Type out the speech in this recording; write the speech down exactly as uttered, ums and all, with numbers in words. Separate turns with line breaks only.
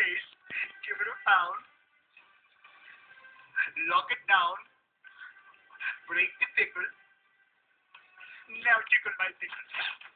place, give it a pound, lock it down, break the pickle. Now tickle my pickle.